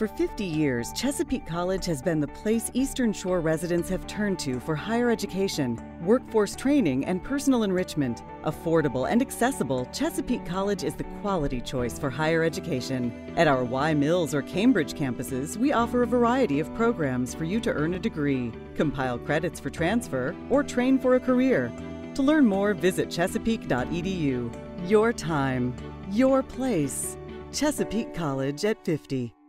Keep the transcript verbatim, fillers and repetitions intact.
For fifty years, Chesapeake College has been the place Eastern Shore residents have turned to for higher education, workforce training, and personal enrichment. Affordable and accessible, Chesapeake College is the quality choice for higher education. At our Y Mills or Cambridge campuses, we offer a variety of programs for you to earn a degree, compile credits for transfer, or train for a career. To learn more, visit chesapeake dot e d u. Your time, your place. Chesapeake College at fifty.